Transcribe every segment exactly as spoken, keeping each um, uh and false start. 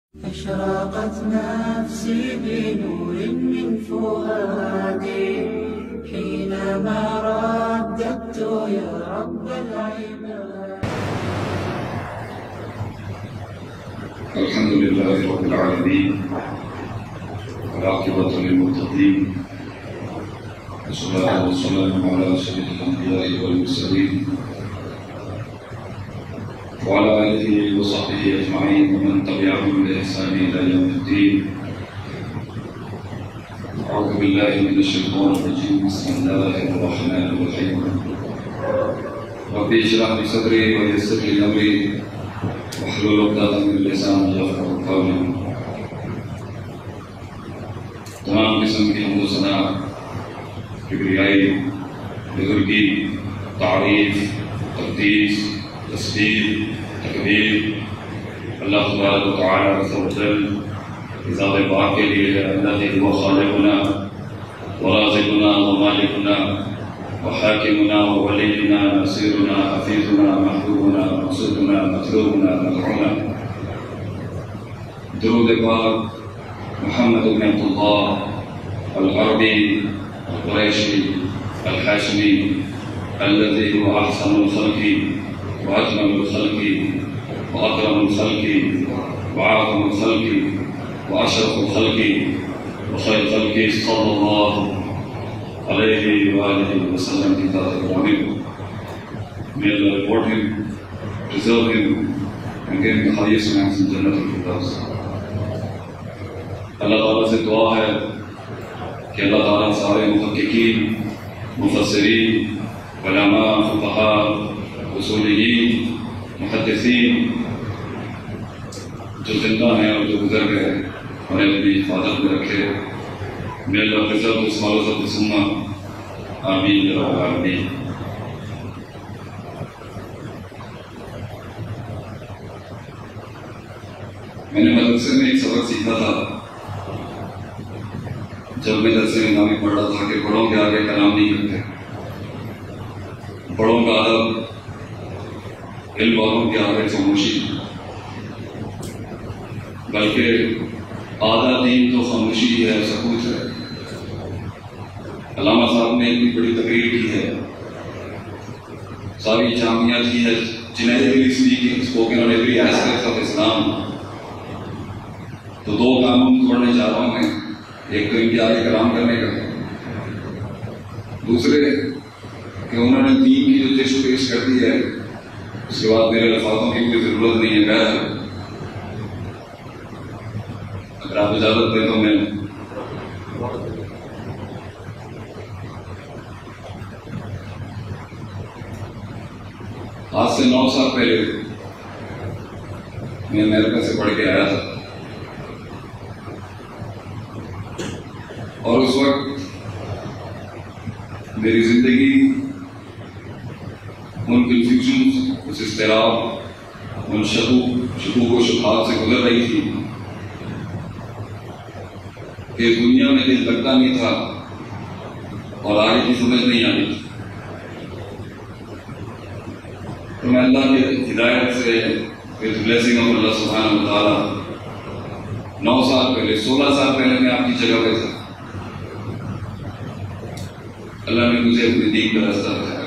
أشرقت نفسي بنور من فؤادي حينما رددت يا رب العباد. الحمد لله رب العالمين والعاقبة للمتقين والصلاة والسلام على سيد الأنبياء والمرسلين وعلى آله وصحبه أجمعين ومن تبعهم بإحسان إلى يوم الدين. أعوذ بالله من الشيطان الرجيم. بسم الله الرحمن الرحيم. رب اشرح لي صدري ويسر لي أمري واحلل عقدة من لساني يفقهوا قولي. تمام قسم کی حمد و ثنا، کبریائی، بزرگی، تعریف، تقدیس، تسبیح، تکبیر اللہ تبارک و تعالی عز و جل ذات پاک کے لیے ہے، الذی هو خالقنا ورازقنا ومالکنا وحاکمنا وولینا نصیرنا حفیظنا محبوبنا مقصودنا مطلوبنا مدعونا. درود پاک محمد بن عبد الله العربي القريشي الحاشمي الذي هو أحسن الخلق وأجمل الخلق وأكرم الخلق وأعظم الخلق وأشرف الخلق وخير الخلق صلى الله عليه وآله وسلم كتاب الرحمن. May Allah reward him, preserve him, and give him the highest ranks in Jannat al-Firdaus. اللہ تعالیٰ سے دعا ہے کہ اللہ تعالیٰ سارے محققین، مفسرین، علماء، فقہاء، اصولیین، محدثین جو زندہ ہیں اور جو گزر گئے انہیں اپنی حفاظت میں رکھے. میں اللہ قصد اسمال و ضبط سمہ آمین یا رب العالمین. میں نے مدرسے میں ایک سبق سیکھا تھا جب میں درس نظامی پڑھ رہا تھا کہ بڑوں کے آگے کلام نہیں کرتے. بڑوں کا ادب علم والوں کے آگے خاموشی، بلکہ آدھا دین تو خاموشی ہے، سکوت ہے. علامہ صاحب نے اتنی بڑی تقریر کی ہے، ساری جامعہ کی ہے جنہیں every speaking spoken on every aspect of Islam. تو دو قانون توڑنے جا رہا ہوں میں، ایک تو ان کے آگے کلام کرنے کا، دوسرے کہ انہوں نے دین کی جو ٹیسٹ پیش کر دی ہے اس کے بعد میرے الفاظوں کی کوئی ضرورت نہیں ہے. غیر اگر آپ اجازت دیں تو میں آج سے نو سال پہلے میں امریکہ سے پڑھ کے آیا تھا اور اس وقت میری زندگی ان کنفیوژن، اس اضطراب، ان شکوک شکوک و شبہات سے گزر رہی تھی کہ دنیا میں دل لگتا نہیں تھا اور آگے کی سمجھ نہیں آتی تھی. تو میں اللہ کی ہدایت سے with blessing of اللہ سبحانہ و تعالیٰ نو سال پہلے سولہ سال پہلے میں آپ کی جگہ پہ تھا. اللہ نے مجھے اپنے دین کا راستہ دکھایا،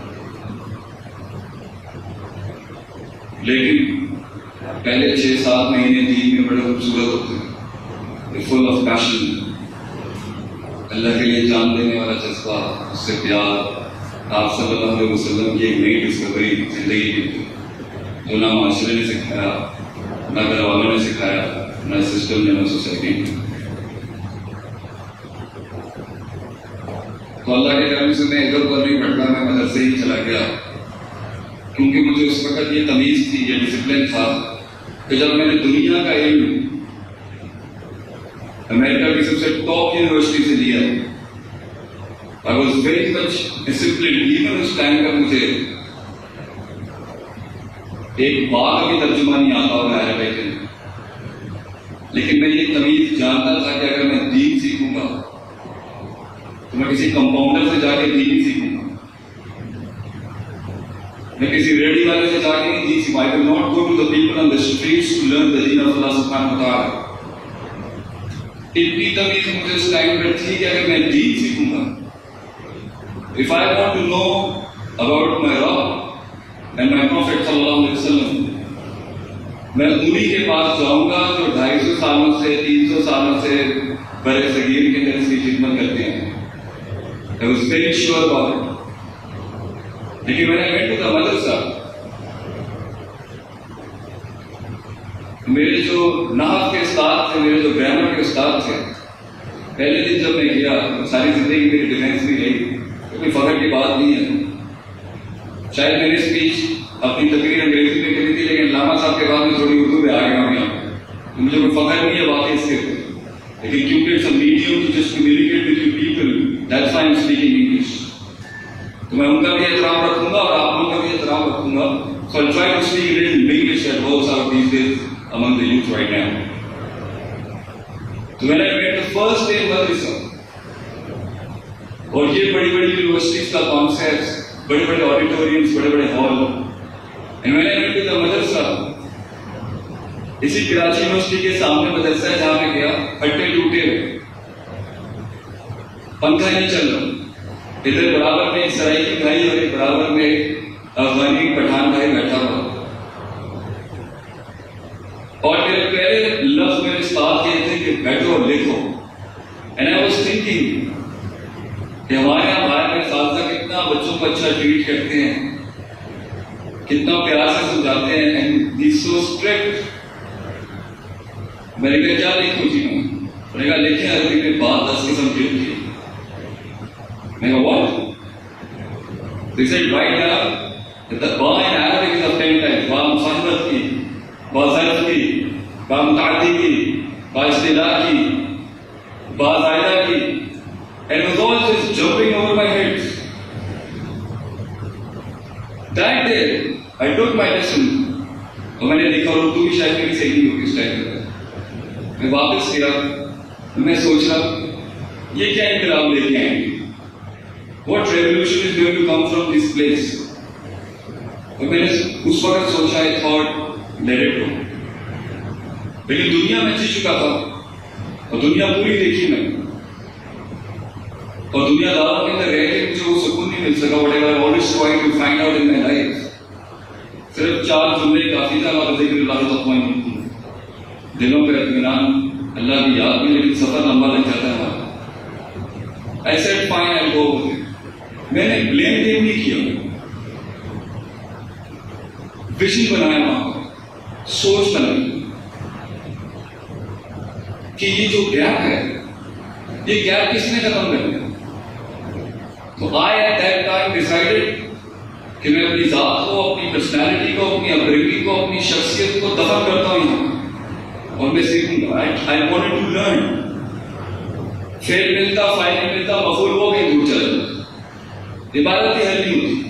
لیکن پہلے چھ سات مہینے دین میں بڑے خوبصورت ہوتے ہیں، فل آف پیشن، اللہ کے لیے جان دینے والا جذبہ، اس سے پیار. آپ صلی اللہ علیہ وسلم کی ایک نئی ڈسکوری زندگی کی جو نہ معاشرے نے سکھایا، نہ گھر والوں نے سکھایا، نہ سسٹم نے، نہ سوسائٹی نے. تو اللہ کے کرم سے میں ادھر ادھر نہیں بھٹکا، میں مدرسے ہی چلا گیا، کیونکہ مجھے اس وقت یہ تمیز تھی، یہ ڈسپلن تھا کہ جب میں نے دنیا کا علم امریکہ کی سب سے ٹاپ یونیورسٹی سے لیا، I was very much disciplined. even اس ٹائم کا مجھے ایک بات کا بھی ترجمہ نہیں آتا ہوگا عربی میں، لیکن میں یہ تمیز جانتا تھا کہ اگر میں دین سیکھوں گا تو میں کسی کمپاؤنڈر سے جا کے دین سیکھوں گا، میں کسی ریڈی والے سے جا کے نہیں دین سیکھوں. I will not go to the people on the streets to learn the deen of Allah subhanahu wa ta'ala. اتنی تمیز مجھے اس ٹائم پر تھی کہ اگر میں دین سیکھوں گا, if I want to know about my Rabb and my Prophet sallallahu alaihi wasallam, میں انہی کے پاس جاؤں گا جو ڈھائی سو سالوں سے تین سو سالوں سے بر صغیر کے اندر اس کی خدمت کرتے ہیں. I was very sure about it. لیکن میں نے went to the مدرسہ, میرے جو نحو کے استاد تھے, میرے جو گرامر کے استاد تھے, پہلے دن جب میں گیا, ساری زندگی میری ڈیفینس بھی رہی, کوئی فخر کی بات نہیں ہے. شاید میں نے اسپیچ اپنی تقریر انگریزی میں کری تھی, لیکن علامہ صاحب کے بعد میں تھوڑی اردو میں آ گیا ہوں یہاں, تو مجھے کوئی فخر نہیں ہے واقعی اس کے اوپر, لیکن کیونکہ it's a medium to just communicate with you people, that's why I am speaking English. تو میں ان کا بھی احترام رکھوں گا اور آپ لوگوں کا بھی احترام رکھوں گا. So I'll try to speak a little English that works out these days among the youth right now. So when I went the first day in Madrasa, اور یہ بڑی بڑی یونیورسٹیز کا کانسیپٹس, بڑے بڑے آڈیٹورینس, بڑے بڑے hall, and when I went to the مدرسہ, اسی کراچی یونیورسٹی کے سامنے مدرسہ ہے جہاں میں گیا, ہٹے ٹوٹے ہوئے, پنکھا نہیں چل رہا, ادھر برابر میں ایک سرائیکی بھائی اور ایک برابر میں افغانی پٹھان بھائی بیٹھا ہوا, اور میرے پہلے لفظ میرے استاد کے تھے کہ بیٹھو اور لکھو. اینڈ آئی واز تھنکنگ کہ ہمارے یہاں بھائی میرے اساتذہ کتنا بچوں کو اچھا ٹریٹ کرتے ہیں, کتنا پیار سے سمجھاتے ہیں, اینڈ ہی سو اسٹرکٹ. میں نے کہا کیا لکھوں جی, میں نے کہا لکھیں عربی میں بات دس قسم کی ہوتی ہے. میں نے کہا what? They said write down that the ba in Arabic is of ten types. Ba musannaf ki, ba zarf ki, ba muta'addi ki, ba istila ki, ba zaida ki, and it was all just jumping over my head. That day I took my lesson. اور میں نے دیکھا اردو کی شاید میری صحیح نہیں ہوگی اس ٹائم پر. میں واپس گیا, میں سوچ رہا یہ کیا انقلاب لے کے آئیں گے, what revolution is going to come from this place. اور میں نے اس وقت سوچا I thought let it go. لیکن دنیا میں جی چکا تھا اور دنیا پوری دیکھی میں, اور دنیا داروں کے اندر رہ کے مجھے وہ سکون نہیں مل سکا. whatever I always trying to find out in my life, صرف چار جملے کافی تھا, اور ذکر اللہ تطمئن, دلوں پہ اطمینان, اللہ کی یاد میں, لیکن سفر لمبا لگ جاتا ہے ہمارا. I said fine I'll go with it. میں نے بلیم گیم نہیں کیا, ویژن بنایا وہاں پر, سوچ بنائی کہ یہ جو گیپ ہے, یہ گیپ کس نے ختم کر دیا. تو I at that time decided کہ میں اپنی ذات کو, اپنی پرسنالٹی کو, اپنی اپبرنگنگ کو, اپنی شخصیت کو دفن کرتا ہوں یہاں, اور میں سیکھوں گا. I wanted to learn. فیل ملتا, فائل نہیں ملتا, مفعول ہو کے دور چلا جاتا. عبادت ہی حل نہیں ہوتی.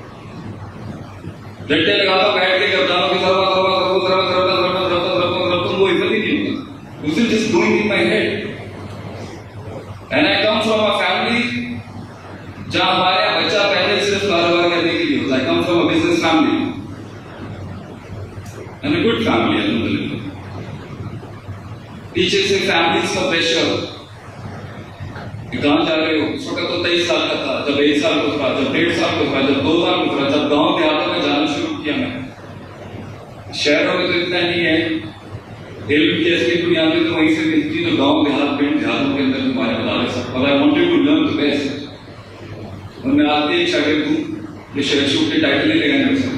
رٹے لگاتا بیٹھ کے گردانوں کے ساتھ وہ عزت ہی نہیں ہوتا. This is just going in my head. And I come from a family جہاں ہمارے یہاں بچہ پہلے صرف کاروبار کرنے کے لیے ہوتا ہے. I come from a business family and a good family الحمدللہ. پیچھے سے فیملیز کا پریشر, کہاں جا رہے ہو, اس وقت تو تیئیس سال کا تھا, جب ایک سال کو تھا, جب ڈیڑھ سال کو تھا, جب دو سال کو تھا, جب گاؤں دیہاتوں میں جانا شروع کیا میں. شہروں میں تو اتنا نہیں ہے, علم کی اصلی بنیاد میں تو وہیں سے ملتی, تو گاؤں دیہات پنڈ دیہاتوں کے اندر تمہارے مدارس ہیں. اور I wanted to learn the best. اور میں آپ کے ایک شاگرد ہوں, یہ شہر شوٹ کے ٹائٹل نہیں لگانے میں سے.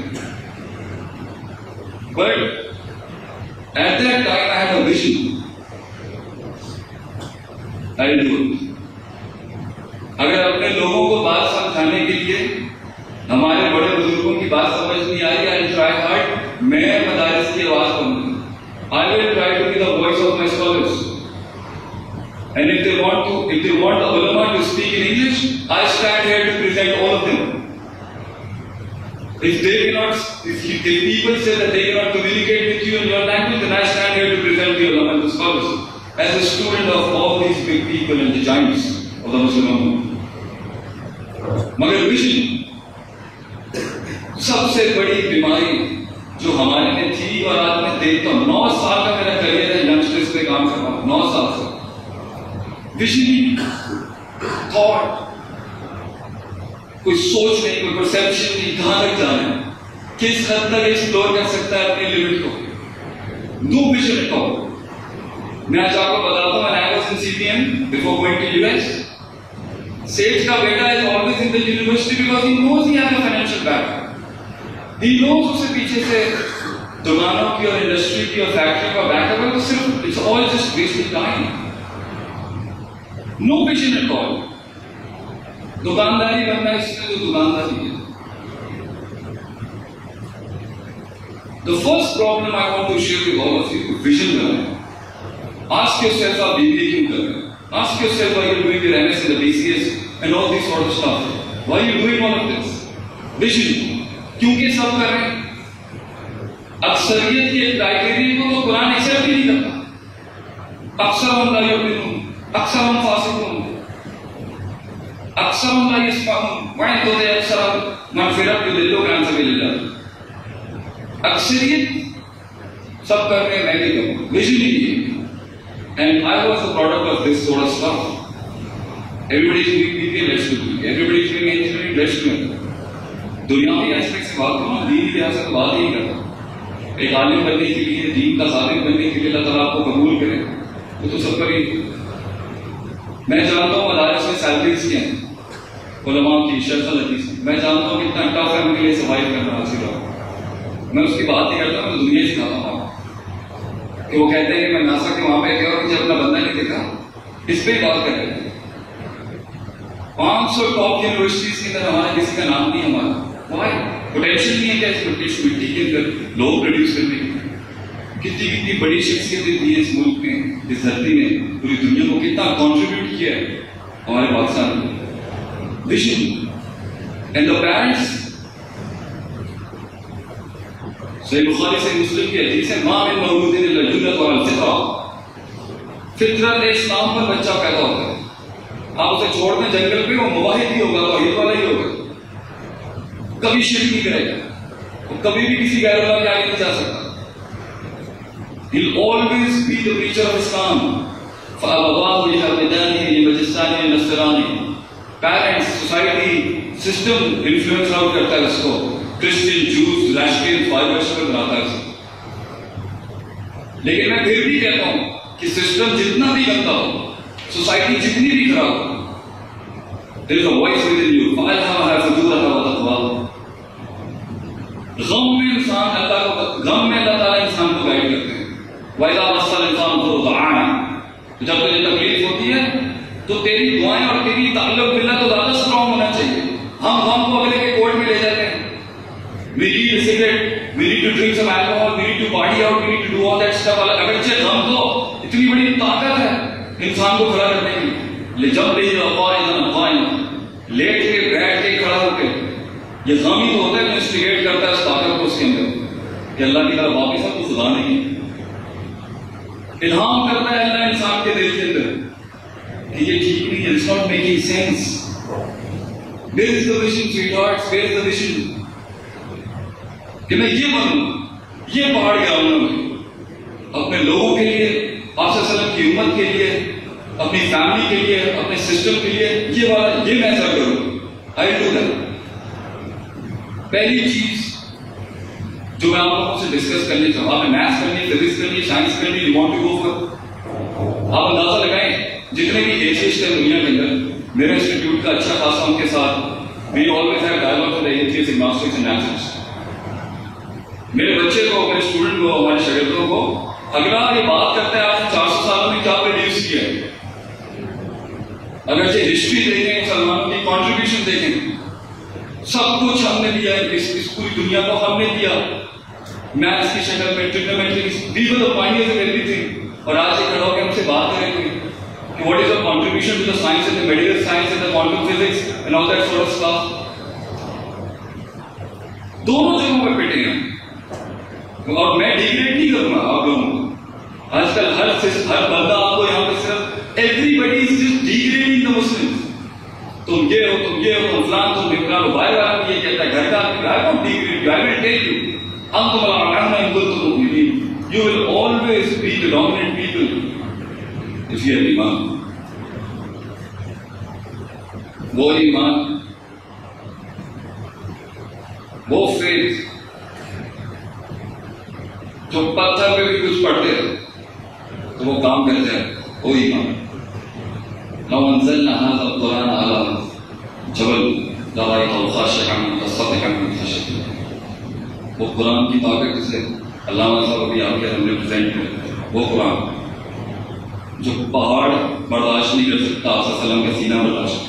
But at that time I had a vision. I do it. اگر اپنے لوگوں کو بات سمجھانے کے لیے ہمارے بڑے بزرگوں کی بات سمجھ نہیں آئی, I will try hard. میں مدارس کی آواز بنوں. I will try to be the voice of my scholars. And if they want to, if they want the ulama to speak in English, I stand here to present all of them. If they cannot, if, if people say that they cannot communicate with you in your language, then I stand here to present the ulama and the scholars as a student of all these big people and the giants of the Muslim Ummah. مگر vision سب سے بڑی بیماری جو ہمارے میں تھی اور آج میں دیکھتا ہوں. نو سال کا میرا کریئر ہے ینگسٹرز پہ کام کر رہا ہوں, نو سال سے. ویژن, تھاٹ, کوئی سوچ نہیں, کوئی پرسیپشن نہیں, کہاں تک جانا ہے, کس حد تک ایکسپلور کر سکتا ہے اپنی لمٹ کو. No vision at all. میں آج آپ کو بتاتا ہوں, when I was in C P M before going to U S, Sage کا بیٹا is always in the university because he knows he has a financial background. He knows اس سے پیچھے سے دکانوں کی اور انڈسٹری کی اور فیکٹری کا بیک اپ ہے, تو صرف it's all just wasting time. No vision at all. دکانداری بننا اس میں جو دکانداری ہے. The first problem I want to share with all of you, vision بنانا. Ask yourself آپ بی بی اے کیوں کر رہے ہیں. Ask yourself why you're doing your M S in the B C S and all this sort of stuff. Why are you doing all of this? Vision. کیونکہ سب کر رہے ہیں. اکثریت کے کرائٹیریا کو تو قرآن ایکسپٹ ہی نہیں کرتا. اکثر ہم لا یؤمنون, اکثر ہم فاسقون, اکثر ہم لا یسمعون, وَإِنْ أَكْثَرَ مَغْفِرَةً يُضِلُّكَ عَنْ سَبِيلِ اللَّهِ. اکثریت سب کر رہے ہیں, میں بھی کروں. ویژن ہی نہیں. And I was a product of this sort of stuff. Everybody is doing B B A, let's do B B A. Everybody is doing engineering, let's do it. دنیاوی ایسپیکٹ سے بات کروں, دین کی لحاظ سے تو بات ہی نہیں کرتا. ایک عالم بننے کے لیے, دین کا خادم بننے کے لیے اللہ تعالیٰ آپ کو قبول کرے, وہ تو سب پر ہی. میں جانتا ہوں مدارس میں سیلریز کیا ہیں علماء کی, شرف الحدیث. میں جانتا ہوں کتنا ٹف ہے ان کے لیے سروائیو کرنا حاصل ہوا. میں اس کی بات نہیں کرتا, میں دنیا سکھاتا ہوں آپ کہ وہ کہتے ہیں کہ میں ناسا کے وہاں پہ گیا اور مجھے اپنا بندہ نہیں دیکھا. اس پہ بات کر رہے ہیں. پانچ سو ٹاپ یونیورسٹیز کے اندر ہمارا کسی کا نام نہیں. ہمارا وائی پوٹینشیل نہیں ہے کیا اس مٹی کے اندر لوگ پروڈیوس کرنے کی. کتنی کتنی بڑی شخصیتیں دی ہیں اس ملک میں, اس دھرتی میں, پوری دنیا کو کتنا کنٹریبیوٹ کیا ہے ہمارے پاکستان میں. Vision and the parents. Sahih Bukhari سے مسلم کی حدیث ہے, ماں من مولود الا یولد علی الفطرہ. فطرت اسلام پر بچہ پیدا ہوتا ہے. آپ اسے چھوڑ دیں جنگل پہ, وہ موحد ہی ہوگا, توحید والا ہی ہوگا, کبھی شرک نہیں کرے گا, وہ کبھی بھی کسی غیر اللہ کے آگے نہیں جا سکتا. He'll always be the preacher of Islam. فَأَبَوَاهُ يُهَوِّدَانِهِ لِمَجِسَّانِهِ النَّصْرَانِهِ. Parents, society, system influence out کرتا ہے اس کو. کرسچن, جوز, راشٹریل, فائبرس پر بناتا ہے اسے. لیکن میں پھر بھی کہتا ہوں کہ سسٹم جتنا بھی گندا ہو, سوسائٹی جتنی بھی خراب ہو, there is a voice within you. فَأَلْهَمَهَا فُجُورَهَا وَتَقْوَاهَا. غم میں انسان اللہ کو, غم میں اللہ تعالیٰ انسان کو گائیڈ کرتے ہیں. وَإِذَا مَسَّ الْإِنسَانَ ضُرٌّ دَعَانَا. جب تجھے تکلیف ہوتی ہے تو تیری دعائیں اور تیری تعلق باللہ تو زیادہ اسٹرانگ ہونا چاہیے. ہم غم کو اگلے کے کوٹ میں لے جاتے ہیں. We need a cigarette, we need to drink some alcohol, we need to party out, we need to do all that stuff. اگرچہ غم تو اتنی بڑی طاقت ہے انسان کو کھڑا کرنے کی. جب لے جاؤ قائداً قائماً, لیٹ کے, بیٹھ کے, کھڑا ہو کے, یہ غم ہی تو ہوتا ہے, انسٹیگیٹ کرتا ہے اس طاقت کو اس کے اندر کہ اللہ کی طرف واپس ہے, تو خدا نہیں ہے. الہام کرتا ہے اللہ انسان کے دل کے اندر کہ یہ ٹھیک نہیں ہے, it's not making sense. Where is the vision, sweethearts? Where is the vision? کہ میں یہ بنوں, یہ پہاڑ گراؤں میں اپنے لوگوں کے لیے, آپ صلی اللہ علیہ وسلم کی امت کے لیے, اپنی فیملی کے لیے, اپنے سسٹم کے لیے, یہ والا یہ میں ایسا کروں. I do that. پہلی چیز جو میں آپ لوگوں سے ڈسکس کرنی چاہوں, آپ نے میتھس کرنی, فزکس کرنی, سائنس کرنی, you want to go for, آپ اندازہ لگائیں جتنے بھی ایتھیسٹ ہیں دنیا کے اندر, میرے انسٹیٹیوٹ کا اچھا خاصا ان کے ساتھ, we always have dialogue with atheist, agnostics and atheist. میرے بچے کو, میرے اسٹوڈنٹ کو, ہمارے شاگردوں کو اگلا یہ بات کرتا ہے آپ نے چار سو سالوں میں کیا پروڈیوس کیا ہے. اگرچہ ہسٹری دیکھیں, مسلمانوں کی کانٹریبیوشن دیکھیں, سب کچھ ہم نے دیا ہے, اس پوری دنیا کو ہم نے دیا میتھس کی شکل میں, trigonometry, we were the pioneers of everything. اور آج یہ کھڑا ہو کے ہم سے بات کریں گے کہ what is our contribution to the science and the medical science and the quantum physics and all that sort of stuff. دونوں جگہوں پہ پٹے ہیں. اور میں ڈیگریڈ نہیں کروں گا آپ لوگوں کو. آج کل ہر ہر بندہ آپ کو یہاں پہ صرف everybody is just degrading the Muslims. تم یہ ہو, تم یہ ہو, تم فلان, تم فلان. بھائی والا یہ کہتا ہے, گھر کا آدمی, I don't degrade you, I will tell you أنتم الأعلون إن كنتم مؤمنين. You will always be the dominant people if you have iman. وہ ایمان، وہ فیتھ جو پتھر پہ بھی کچھ پڑھتے ہیں تو وہ کام کرتے ہیں، وہ ایمان. لو انزلنا هذا القرآن على جبل لرأيته خاشعا متصدعا من خشية الله. وہ قرآن کی طاقت جسے علامہ صاحب ابھی آپ کے ہم نے پریزنٹ کیا، وہ قرآن جو پہاڑ برداشت نہیں کر سکتا، آپ صلی اللہ علیہ وسلم کا سینہ برداشت.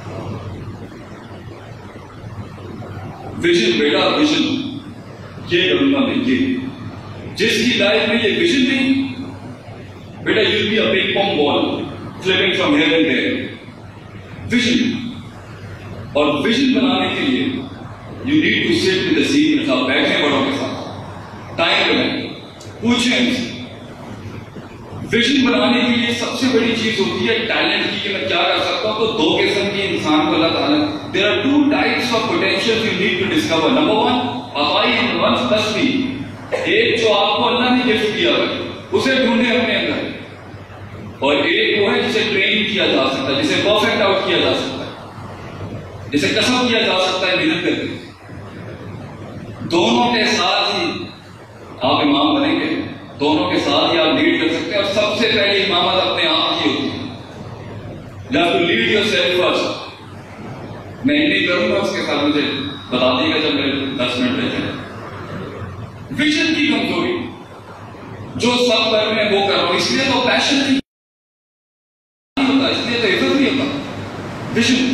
ویژن بیٹا ویژن، یہ کروں میں یہ جس کی لائف میں یہ ویژن نہیں بیٹا، you be a big pong ball flapping from here and there. Vision, اور ویژن بنانے کے لیے you need to sit with the seniors. آپ بیٹھیں بڑوں کے ساتھ، ٹائم لگائیں، پوچھیں ان سے. ویژن بنانے کے لیے سب سے بڑی چیز ہوتی ہے ٹیلنٹ کی کہ میں کیا کر سکتا ہوں. تو دو قسم کے انسان کو اللہ تعالیٰ there are two types of potentials you need to discover. Number one, عطائی انوانس تسبی، ایک جو آپ کو اللہ نے گفٹ کیا ہے اسے ڈھونڈے اپنے اندر، اور ایک وہ ہے جسے ٹرین کیا جا سکتا ہے، جسے پرفیکٹ آؤٹ کیا جا سکتا ہے، جسے کسب کیا جا سکتا ہے محنت کر کے. دونوں کے ساتھ ہی آپ امام بنیں گے، دونوں کے ساتھ ہی آپ لیڈ کر سکتے ہیں. اور سب سے پہلے امامت اپنے آپ کی ہوتی ہے. You have to lead yourself first. میں نہیں کروں گا، اس کے ساتھ مجھے بتا دیے گا جب میرے دس منٹ رہتے ہیں. ویژن کی کمزوری، جو سب کر رہے ہیں وہ کر رہا ہوں، اس لیے تو پیشن نہیں ہوتا، اس لیے تو عزت نہیں ہوتا. Vision.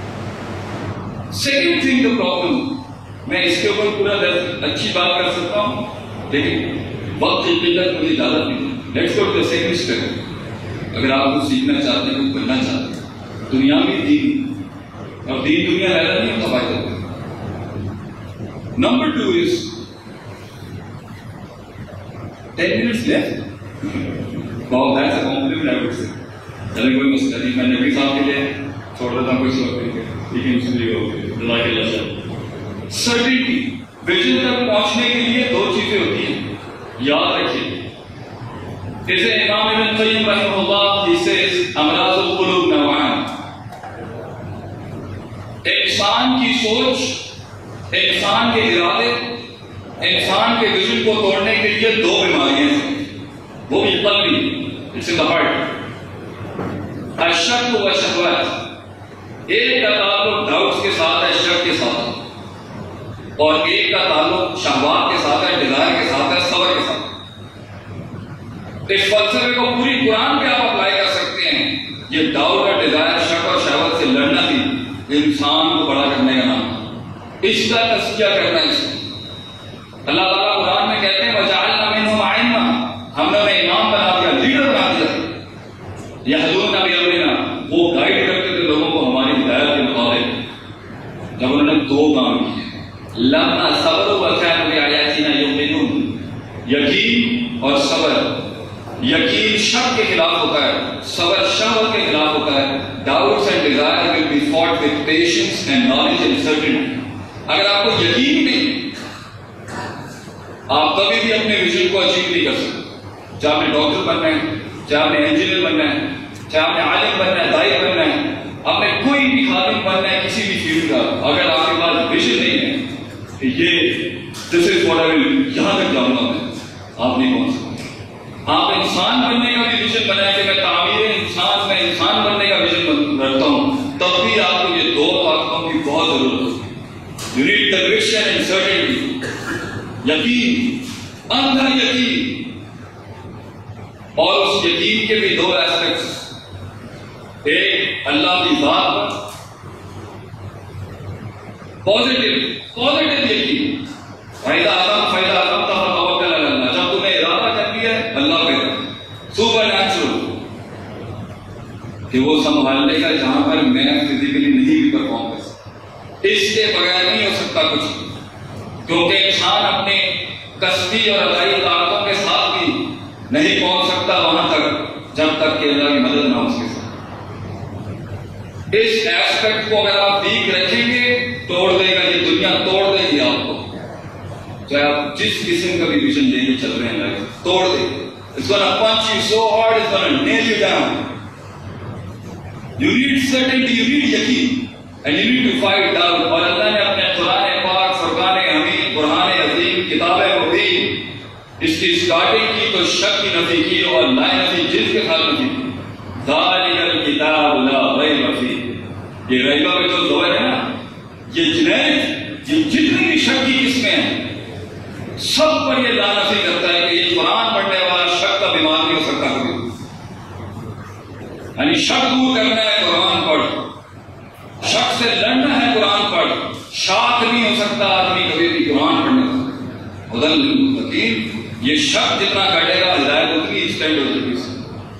Second thing the problem, میں اس کے اوپر پورا اچھی بات کر سکتا ہوں لیکن وقت کی قلت مجھے اجازت نہیں. Let's go to the second step. اگر آپ کو سیکھنا چاہتے ہیں، کچھ بننا چاہتے ہیں، دنیا میں دین، اور دین دنیا رہنا نہیں ہوتا فائدہ. Number two is ten minutes left. بہت ہے ایسا کمپلیمنٹ ہے ویسے. چلے کوئی مسئلہ نہیں، میں نبی صاحب کے لیے چھوڑ دیتا ہوں کوئی صورت نہیں ہے، لیکن اس لیے اللہ کے اللہ. سرٹینٹی، ویژن تک پہنچنے کے لیے دو چیزیں ہوتی ہیں، یاد رکھیے. جیسے امام ابن قیم رحمہ اللہ he says امراض القلوب نوعان. انسان کی سوچ، انسان کے ارادے، انسان کے ویژن کو توڑنے کے لیے دو بیماریاں ہیں، وہ بھی قلبی، اٹس ان دی ہارٹ. الشک و شہوات. ایک کا تعلق ڈاؤٹس کے ساتھ ہے، شک کے ساتھ، اور ایک کا تعلق شہوات کے ساتھ ہے، ڈیزائر کے ساتھ ہے، صبر کے ساتھ. اس فلسفے کو پوری قرآن پہ آپ اپلائی کر سکتے ہیں. یہ ڈاؤٹ اور ڈیزائر، شک اور شہوت سے لڑنا بھی انسان کو بڑا کرنے کا نام ہے، اس کا تزکیہ کرنا ہے. اس کو اللہ تعالیٰ قرآن میں کہتے ہیں وَجَعَلْنَا مِنْهُمْ أَئِمَّةً، ہم نے انہیں امام بنا دیا، لیڈر بنا دیا. يَهْدُونَ بِأَمْرِنَا، وہ گائیڈ کرتے تھے لوگوں کو ہماری ہدایت کے مطابق. جب انہوں نے دو کام کیے، لَمَّا صَبَرُوا وَكَانُوا بِآيَاتِنَا يُؤْمِنُونَ، یقین اور صبر. یقین شک کے خلاف ہوتا ہے، صبر شہوت کے خلاف ہوتا ہے. Doubts and desire will be fought with patience and knowledge and certainty. اگر آپ کو یقین نہیں، آپ کبھی بھی اپنے ویژن کو اچیو نہیں کر سکتے. چاہے آپ نے ڈاکٹر بننا ہے، چاہے آپ نے انجینئر بننا ہے، چاہے آپ نے عالم بننا ہے، دائی بننا ہے، آپ نے کوئی بھی خادم بننا ہے کسی بھی فیلڈ کا، اگر آپ کے پاس ویژن نہیں ہے کہ یہ دس از واٹ آئی ول، یہاں تک جاؤں گا میں، آپ نہیں پہنچ سکتے. آپ انسان بننے کا بھی ویژن بنائیں کہ میں تعمیر انسان میں انسان بننے کا ویژن رکھتا ہوں، تب بھی آپ کو یہ دو طاقتوں کی بہت ضرورت ہوتی ہے. You need conviction and certainty. یقین، اندھا یقین. اور اس یقین کے بھی دو ایسپیکٹس، ایک اللہ کی ذات پر پازیٹیو پازیٹیو یقین، فائدہ اعظم فائدہ اعظم تھا توکل علی اللہ. جب تمہیں ارادہ کر دیا ہے اللہ پہ، سپر نیچرل کہ وہ سنبھالنے کا جہاں پر میں فزیکلی نہیں بھی پرفارم کر سکتا. اس کے بغیر نہیں ہو سکتا کچھ، کیونکہ انسان اپنے کسبی اور عطائی طاقتوں کے ساتھ بھی نہیں پہنچ سکتا وہاں تک جب تک کہ اللہ کی مدد نہ ہو اس کے ساتھ. اس ایسپیکٹ کو اگر آپ ویک رکھیں گے توڑ دے گا، یہ دنیا توڑ دے گی آپ کو. چاہے آپ جس قسم کا بھی ویژن لے کے چل رہے ہیں لائف توڑ دیں. It's gonna punch you so hard, it's gonna nail you down. You need certainty, you need yaqeen, and you need to fight down. اور اللہ نے اپنے قرآن پاک فرقان حمید برہان عظیم کتاب مبین اس کی اسٹارٹنگ کی تو شک کی نفی کی اور لا نفی جس کے ساتھ نفی کی. ذالک الکتاب لا ریب فیہ. یہ ریبہ میں جو زور ہے نا، یہ جنید یہ جتنی بھی شک کی قسمیں ہیں سب پر یہ لا نفی کرتا ہے کہ یہ قرآن پڑھنے والا شک کا بیمار نہیں ہو سکتا کبھی. یعنی شک دور کرنا ہے قرآن پڑھ، شک سے لڑنا ہے قرآن پڑھ. شاک نہیں ہو سکتا آدمی کبھی بھی قرآن پڑھنے سے. ہدی للمتقین. یہ شک جتنا کٹے گا ہدایت اتنی ایکسٹینڈ ہو جائے گی.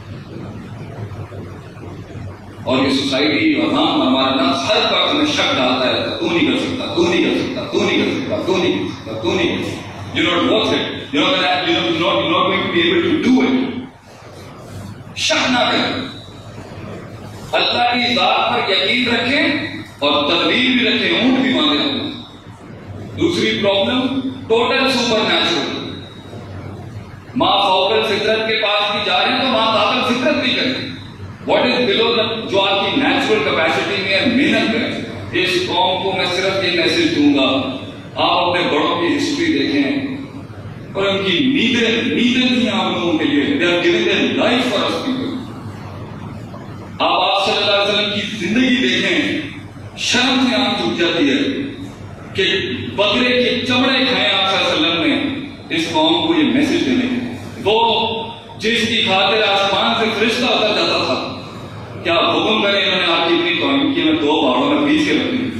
اور یہ سوسائٹی اور ہم ہمارا نا ہر وقت میں شک ڈالتا ہے تو نہیں کر سکتا، تو نہیں کر سکتا، تو نہیں کر سکتا، تو نہیں کر سکتا، تو نہیں کر سکتا. You're not worth it. You're not, gonna, you're not, you're not going to be able to do it. شک نہ کریں. اللہ کی ذات پر یقین رکھیں اور تدبیر بھی رکھیں. اونٹ بھی مانگے رکھیں. دوسری پرابلم ٹوٹل سپر نیچرل. ماں فوق الفطرت کے پاس بھی جا رہے ہیں تو ماں فوق الفطرت بھی کریں. واٹ از بلو جو آپ کی نیچرل کیپیسٹی میں ہے محنت کریں. اس قوم کو میں صرف یہ میسج دوں گا، آپ اپنے بڑوں کی ہسٹری دیکھیں اور ان کی نیڈیں نیڈیں تھیں آپ لوگوں کے لیے. They are giving their life for us people. آپ آپ صلی اللہ علیہ وسلم کی زندگی دیکھیں، شرم سے آنکھ جھک جاتی ہے کہ بکرے کے چمڑے کھائے آپ صلی اللہ علیہ وسلم نے اس قوم کو یہ میسج دینے. وہ جس کی خاطر آسمان سے فرشتہ اتر جاتا تھا، کیا حکم کریں انہوں نے آپ کی اتنی توہین کی میں دو باڑوں میں پیس کے رکھ دی.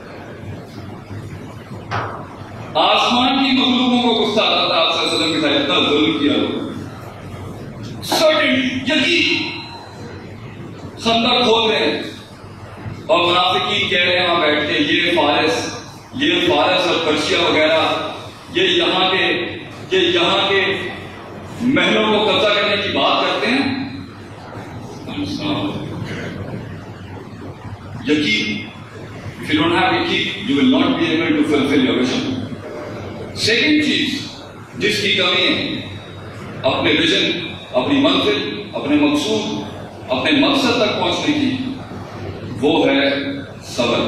آسمان کی مخلوقوں کو غصہ آتا تھا آپ صلی اللہ علیہ وسلم کے ساتھ اتنا ظلم کیا لوگ. سرٹنلی یقین خندق کھول رہے ہیں اور منافقین کہہ رہے ہیں وہاں بیٹھ کے یہ فارس یہ فارس اور پرشیا وغیرہ یہ یہاں کے یہ یہاں کے محلوں کو قبضہ کرنے کی بات کرتے ہیں. یقین. If you don't have yaqeen, you will not be able to fulfill your vision. Second چیز جس کی کمی ہے اپنے ویژن، اپنی منزل، اپنے مقصود، اپنے مقصد تک پہنچنے کی، وہ ہے صبر.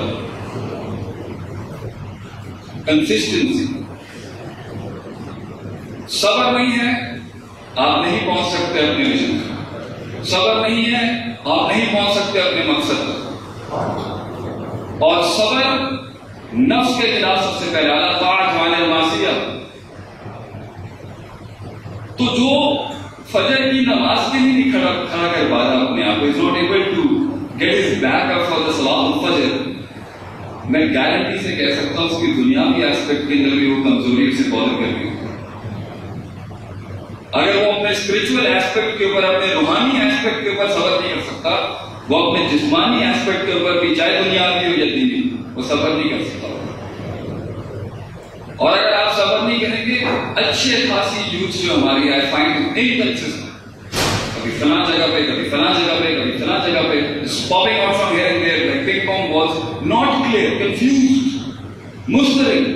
کنسسٹنسی. صبر نہیں ہے آپ نہیں پہنچ سکتے اپنے ویژن تک. صبر نہیں ہے آپ نہیں پہنچ سکتے اپنے مقصد تک. اور صبر نفس کے خلاف سب سے پہلے اللہ طاعت عن المعصیہ. تو جو فجر کی نماز کے لیے نہیں کھڑا کھڑا کر پا رہا اپنے آپ کو، is not able to get his back up for the صلاۃ الفجر، میں گارنٹی سے کہہ سکتا ہوں اس کی دنیاوی ایسپیکٹ کے اندر بھی وہ کمزوری سے بادر کر رہی ہے. اگر وہ اپنے اسپرچل ایسپیکٹ کے اوپر، اپنے روحانی ایسپیکٹ کے اوپر صبر نہیں کر سکتا، وہ اپنے جسمانی ایسپیکٹ کے اوپر بھی چاہے دنیاوی ہو یا دینی وہ صبر نہیں کر سکتا. اور اگر آپ صبر نہیں کریں گے، اچھے خاصی یوتھ جو ہماری آئی فائنڈ انکنسسٹنٹ، کبھی فلاں جگہ پہ کبھی فلاں جگہ پہ کبھی فلاں جگہ پہ popping out from here and there like ping pong balls, not clear, confused, مضطرب.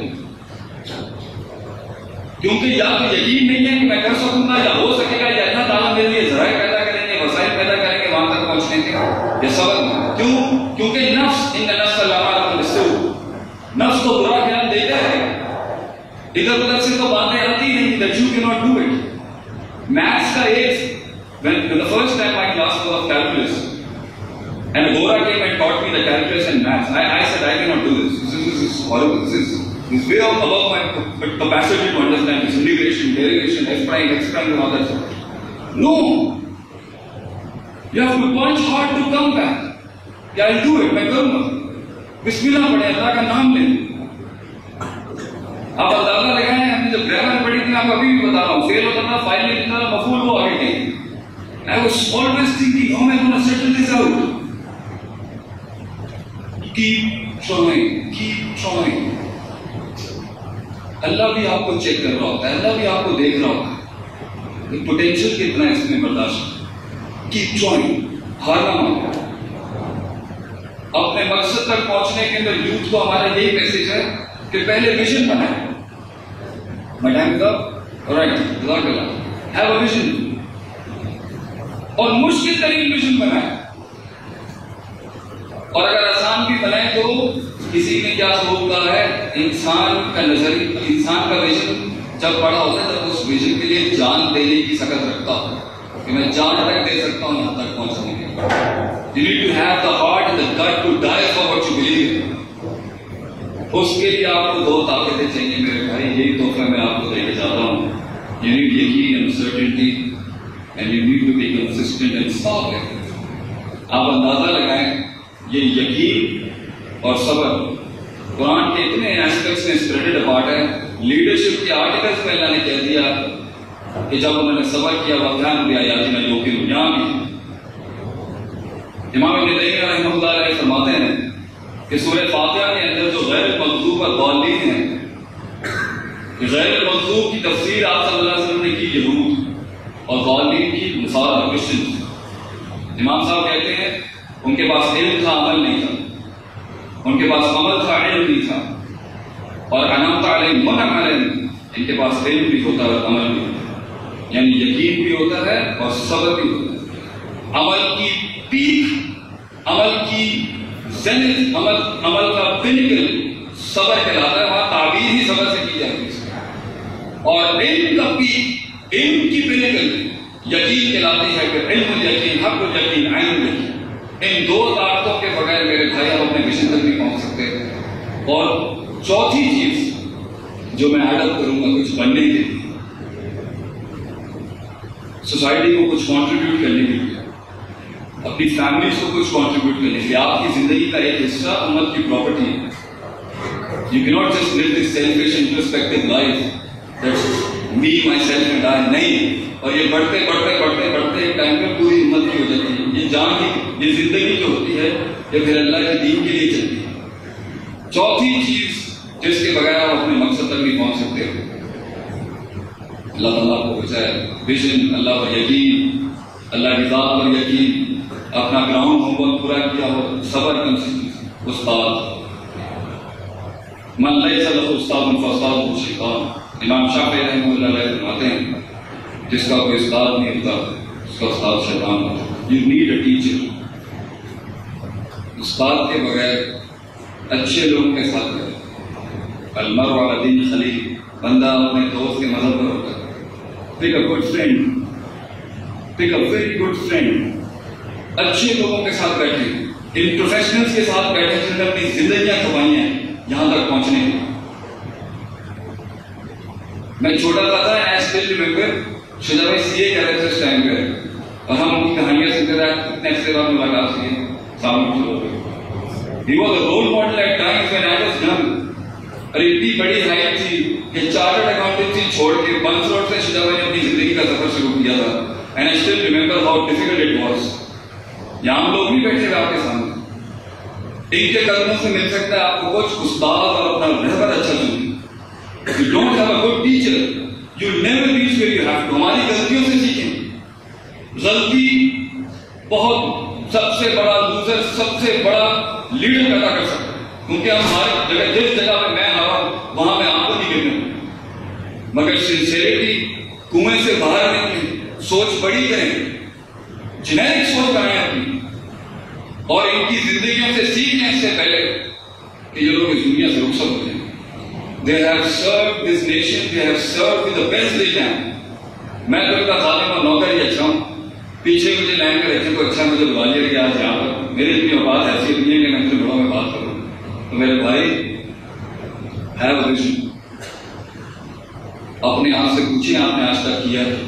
کیونکہ یا تو یقین نہیں ہے کہ میں کر سکوں گا یا ہو سکے گا، یا اللہ تعالیٰ میرے لیے ذرائع پیدا کریں گے، وسائل پیدا کریں گے وہاں تک پہنچنے کے. یہ صبر کیوں؟ کیونکہ نفس ان النفس لامارۃ بالسوء، نفس کو برا خیال دیتا ہے. ادھر ادھر سے تو باتیں آتی نہیں that you cannot do it. Maths کا ایک when the first time my class was of calculus and Gora came and taught me the calculus and maths, I, I said I cannot do this. This is, this is horrible. This is this is way above my capacity to understand this integration, derivation, f prime, x prime and all that stuff. No, you have to punch hard to come back. Yeah, I'll do it. میں کروں گا. بسم اللہ پڑھیں، اللہ کا نام لیں. آپ اندازہ لگائیں، ہم نے جب گرامر پڑھی تھی، آپ ابھی بھی بتا رہا ہوں، فیل ہوتا تھا، فائل نہیں ہوتا تھا، مفعول وہ آگے گئی. I was always thinking, how am I going to settle this out? Keep trying, keep trying. اللہ بھی آپ کو چیک کر رہا ہوتا ہے، اللہ بھی آپ کو دیکھ رہا ہوتا ہے، پوٹینشیل کتنا ہے اس میں برداشت. Keep trying, ہار نہ مانو. اپنے مقصد تک پہنچنے کے اندر یوتھ کو ہمارا یہی میسج ہے کہ پہلے ویژن بنائیں. My time is up? Alright, Jazakallah. Have a vision. اور مشکل ترین ویژن بنائیں، اور اگر آسان بھی بنائیں تو کسی میں کیا ہوتا ہے، انسان کا نظر انسان کا ویژن جب بڑا ہوتا ہے تب اس ویژن کے لیے جان دینے کی سکت رکھتا ہوں کہ میں جان تک دے سکتا ہوں یہاں تک پہنچنے کے لیے. You need to have the heart and the gut to die for what you believe in. اس کے لیے آپ کو دو طاقتیں چاہیے میرے بھائی، یہی تحفہ میں آپ کو دے کے جاتا ہوں. You need یقین and certainty and you need to be consistent and solid. آپ اندازہ لگائیں یہ یقین اور صبر قرآن کے اتنے ایسپیکٹس میں اسپریڈڈ اپارٹ ہے. لیڈرشپ کے آرٹیکلس میں اللہ نے کہہ دیا کہ جب انہوں نے صبر کیا وَكَانُوا بِآيَاتِنَا يُوقِنُونَ. یہاں بھی امام ابن تیمیہ رحمہ اللہ علیہ فرماتے ہیں کہ سورہ فاتحہ کے اندر جو غیر المغضوب الضالین ہیں، غیر المغضوب کی تفسیر آپ صلی اللہ علیہ وسلم نے کی یہود اور ضالین کی نصارہ کرسچنز. امام صاحب کہتے ہیں ان کے پاس علم تھا عمل نہیں تھا، ان کے پاس عمل تھا علم نہیں تھا. اور انعمت علیہم منعم علیہم، ان کے پاس علم بھی ہوتا ہے اور عمل بھی ہوتا ہے، یعنی یقین بھی ہوتا ہے اور صبر بھی ہوتا ہے. عمل کی پیک، عمل کی زینت، عمل عمل کا پنکل صبر کہلاتا ہے. وہاں تعبیر ہی صبر سے کی جاتی ہے. اور علم کا پیک، علم کی پنکل یقین کہلاتی ہے کہ علم الیقین، حق الیقین، عین الیقین. ان دو طاقتوں کے بغیر میرے بھائی آپ اپنے مشن تک نہیں پہنچ سکتے. اور چوتھی چیز جو میں ایڈ اپ کروں گا کچھ بننے کے لیے، سوسائٹی کو کچھ کنٹریبیوٹ کرنے کے لیے، اپنی فیملیز کو کچھ کنٹریبیوٹ کرنے کے لیے، آپ کی زندگی کا ایک حصہ امت کی پراپرٹی ہے. You cannot just live this selfish introspective life that's me, myself and I. نہیں. اور یہ بڑھتے بڑھتے بڑھتے بڑھتے ایک ٹائم پہ پوری امت کی ہو جاتی ہے. یہ جان کی یہ زندگی جو ہوتی ہے یہ پھر اللہ کے دین کے لیے چلتی ہے. چوتھی چیز جس کے بغیر آپ اپنے مقصد تک نہیں پہنچ سکتے ہو، اللہ تعالیٰ کو بچائے، ویژن، اللہ پر یقین، اللہ کی ذات پر یقین، اپنا گراؤنڈ ہوم ورک پورا کیا ہو، صبر، کنسسٹنسی. استاد من لیس لہ استاد فاستاذہ شیطان. امام شافعی رحمہ اللہ علیہ فرماتے ہیں جس کا کوئی استاد نہیں ہوتا اس کا استاد شیطان ہوتا ہے. You need a teacher. استاد کے بغیر اچھے لوگوں کے ساتھ رہے. المرء علی دین خلیل، بندہ اپنے دوست کے مذہب پر ہوتا ہے. Pick a good friend. Pick a very good friend. اچھے لوگوں کے ساتھ بیٹھے، ان پروفیشنلز کے ساتھ بیٹھے جنہوں نے اپنی زندگیاں کھپائی ہیں یہاں تک پہنچنے کی. میں چھوٹا تھا تھا I still remember شجاع بھائی سی اے کہہ رہے تھے اس ٹائم پہ، اور ہم ان کی کہانیاں سنتے رہے. اتنے عرصے بعد ملاقات ہوئی، سامنے شروع ہو گئی. He was a role model at times when I was young. اور اتنی بڑی ہائٹ تھی کہ چارٹرڈ اکاؤنٹنسی چھوڑ کے بنس روڈ سے شجاع بھائی نے اپنی زندگی کا سفر شروع کیا تھا. And I still remember how difficult it was. یہاں ہم لوگ بھی بیٹھے ہوئے آپ کے سامنے، ان کے قدموں سے مل سکتا ہے آپ کو کچھ استاد اور اپنا رہبر اچھا چنیں. If you don't have a good teacher, you'll never reach where you have to. ہماری غلطیوں سے سیکھیں. غلطی بہت سب سے بڑا لوزر، سب سے بڑا لیڈر پیدا کر سکتا ہے. کیونکہ ہم ہماری جگہ جس جگہ پہ میں ہارا وہاں میں آپ کو نہیں گرنے دوں. مگر سنسیریٹی، کنویں سے باہر نکلیں، سوچ بڑی کریں، جنیرک سوچ بنائیں اپنی، اور ان کی زندگیوں سے سیکھیں اس سے پہلے کہ یہ لوگ اس دنیا سے رخصت ہو جائیں. They have served this nation, they have served with the best they can. میں تو ان کا خادم اور نوکر ہی اچھا ہوں. پیچھے مجھے لائن پہ رکھے تو اچھا مجھے بلا لیا کہ آج یہاں پر میری اتنی اوقات ایسی نہیں ہے کہ میں اپنے بڑوں میں بات کروں. تو میرے بھائی have a vision. اپنے آپ سے پوچھیں آپ نے آج تک کیا ہے؟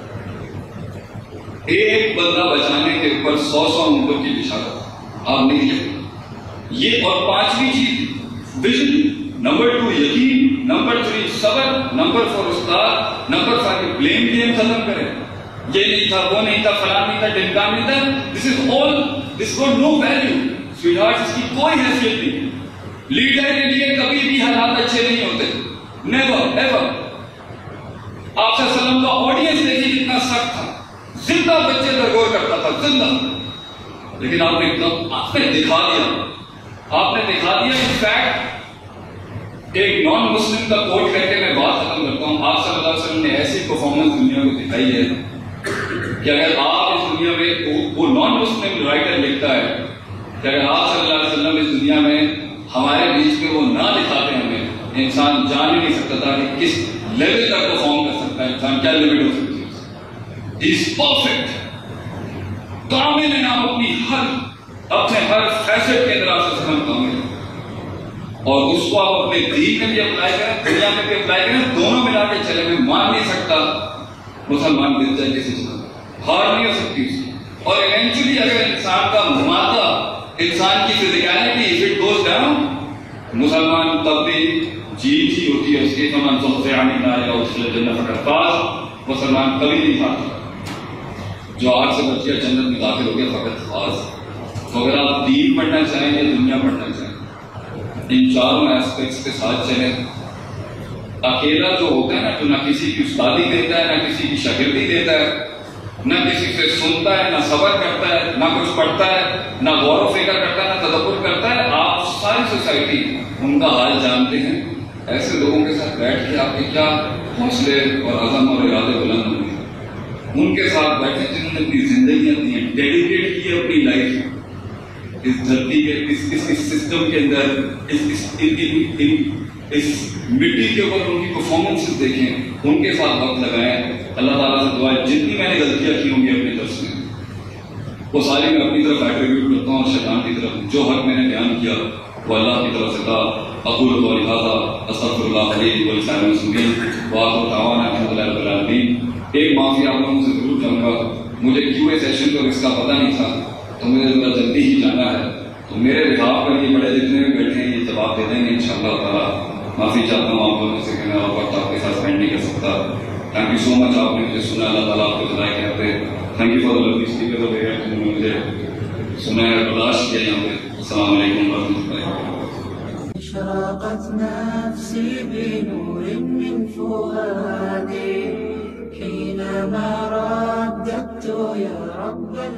ایک بندہ بچانے کے اوپر سو سو اونٹوں کی بشارت آپ نہیں کیا. یہ اور پانچویں چیز ویژن، نمبر ٹو یقین، نمبر تھری صبر، نمبر فور استاد، نمبر فائیو بلیم گیم ختم کریں. یہ نہیں تھا، وہ نہیں تھا، فلاں نہیں تھا، ڈمکان نہیں تھا. This is all, this got no value. Sweetheart اس کی کوئی حیثیت نہیں. لیڈر کے لیے کبھی بھی حالات اچھے نہیں ہوتے، نیور ایور. آپ صلی اللہ علیہ وسلم کا آڈینس دیکھیے کتنا سخت تھا، زندہ بچے درگور کرتا تھا، زندہ. لیکن آپ نے آپ نے دکھا دیا، آپ نے دکھا دیا. ان فیکٹ ایک نان مسلم کا کوٹ کر کے میں بات ختم کرتا ہوں. آپ صلی اللہ علیہ وسلم نے ایسی پرفارمنس دنیا کو دکھائی ہے کہ اگر آپ اس دنیا میں, وہ نان مسلم رائٹر لکھتا ہے کہ اگر آپ صلی اللہ علیہ وسلم اس دنیا میں ہمارے بیچ میں وہ نہ دکھاتے ہمیں, انسان جان ہی نہیں سکتا تھا کہ کس لیول تک پرفارم کر سکتا ہے انسان, کیا لمٹ ہو سکتی ہے. ہی از پرفیکٹ, کامل ہے. آپ اپنی ہر اپنے ہر فیسٹ کے اندر آپ سے سمجھ کامل ہے, اور اس کو آپ اپنے دین میں بھی اپلائی کریں, دنیا میں بھی اپلائی کریں, دونوں ملا کے چلے. میں مان نہیں سکتا مسلمان گر جائے کسی چیز, ہار نہیں ہو سکتی اس کی. اور ایونچولی اگر انسان کا مماتا, انسان کی physicality if it goes down, مسلمان تب بھی جیت ہی ہوتی ہے اس کی. فمن زحزح عن النار وادخل الجنة فقد فاز, مسلمان کبھی نہیں ہارتا. جو آگ سے بچ گیا جنت میں داخل ہو گیا فقط فاز. تو اگر آپ دین پڑھنا چاہیں یا دنیا پڑھنا چاہیں, ان چاروں ایسپیکٹس کے ساتھ چلیں. اکیلا جو ہوتا ہے نا, جو نہ کسی کی استادی دیتا ہے, نہ کسی کی شاگردی دیتا ہے, نہ کسی سے سنتا ہے, نہ صبر کرتا ہے, نہ کچھ پڑھتا ہے, نہ غور و فکر کرتا ہے, نہ تدبر کرتا ہے, آپ ساری سوسائٹی ان کا حال جانتے ہیں. ایسے لوگوں کے ساتھ بیٹھ کے آپ کے کیا حوصلے اور عزم اور ارادے بلند ہوں گے. ان کے ساتھ بیٹھے جنہوں نے اپنی زندگیاں دی ہیں, ڈیڈیکیٹ کی اپنی لائف اس دھرتی کے اس اس اس سسٹم کے اندر, اس اس اس مٹی کے اوپر ان کی پرفارمنسز دیکھیں, ان کے ساتھ وقت لگائیں. اللہ تعالیٰ سے دعا ہے جتنی میں نے غلطیاں کی ہوں گی اپنی طرف سے, وہ ساری میں اپنی طرف ایٹریبیوٹ کرتا ہوں, اور شیطان کی طرف جو حق میں نے بیان کیا وہ اللہ کی طرف سے تھا. اقول قولی ھذا استغفر اللہ لی ولسائر المسلمین وآخر دعوانا الحمد للہ رب العالمین. ایک معافی آپ لوگوں سے ضرور چاہوں گا, مجھے کیو اے سیشن کو اس کا پتہ نہیں تھا, تو مجھے ذرا جلدی ہی جانا ہے, تو میرے بحاف پر یہ بڑے جتنے بھی بیٹھے ہیں یہ جواب دے دیں گے انشاءاللہ تعالیٰ. معافی چاہتا ہوں آپ لوگوں سے کہ میں اور وقت آپ کے ساتھ اسپینڈ نہیں کر سکتا. تھینک یو سو مچ, آپ نے مجھے سنا, اللہ تعالیٰ آپ کو جزائے کہتے ہیں. Thank you for lovely speaker of year, جنہوں نے مجھے سنا ہے, برداشت کیا یہاں پہ. السلام علیکم ورحمۃ اللہ وبرکاتہ. اشرقت نفسي بنور من فؤادي حينما رددت يا رب